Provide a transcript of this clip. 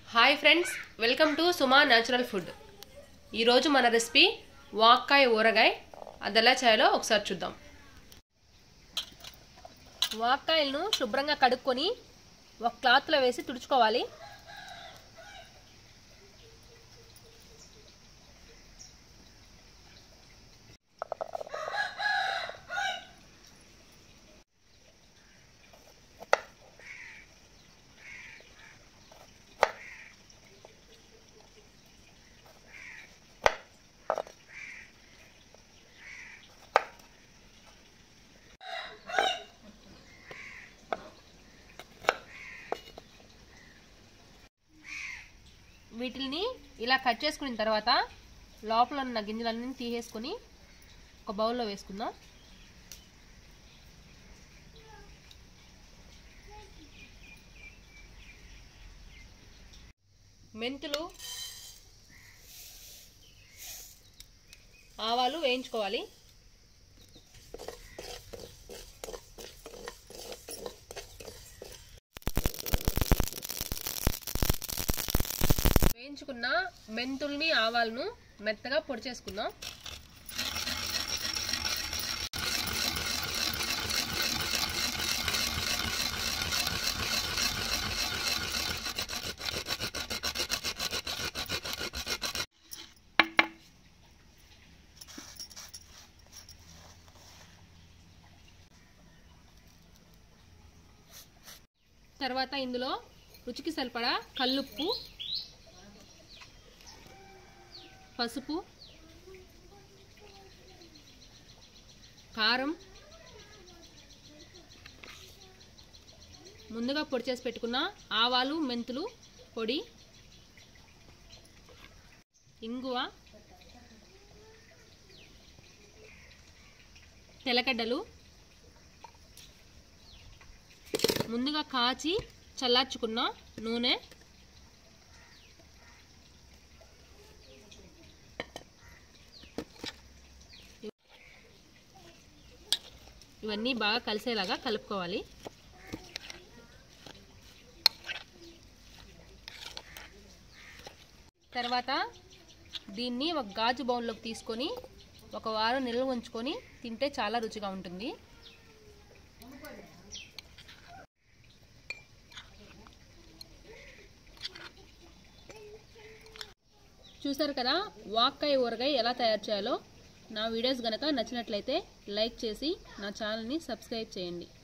Hi friends, welcome to Suma natural food. ఈరోజు మన recipe వాక్కాయ ఊరగాయ. అది ఎలా చేయాలో ఒకసారి చూద్దాం. వాక్కాయలను శుభ్రంగా కడుక్కొని ఒక క్లాత్లో వేసి తుడుచుకోవాలి. వీటిని ఇలా కట్ చేసుకున్న తర్వాత లోపల ఉన్న గింజలన్నీ తీసేసుకొని ఒక బౌల్లో వేసుకుందాం. మెంతులు, ఆవాలు వేయించుకోవాలి. వేయించుకున్న మెంతుల్ని ఆవాలను మెత్తగా పొడి చేసుకుందాం. తర్వాత ఇందులో రుచికి సరిపడా కల్లుప్పు, పసుపు, కారం, ముందుగా పొడి చేసి పెట్టుకున్న ఆవాలు, మెంతులు పొడి, ఇంగువ, తెల్లగడ్డలు, ముందుగా కాచి చల్లార్చుకున్న నూనె, ఇవన్నీ బాగా కలిసేలాగా కలుపుకోవాలి. తర్వాత దీన్ని ఒక గాజు బౌల్లోకి తీసుకొని ఒక వారం నిల్వ ఉంచుకొని తింటే చాలా రుచిగా ఉంటుంది. చూసారు కదా వాక్కాయ ఊరగాయ ఎలా తయారు చేయాలో. నా వీడియోస్ గనక నచ్చినట్లయితే లైక్ చేసి నా ఛానల్ని సబ్స్క్రైబ్ చేయండి.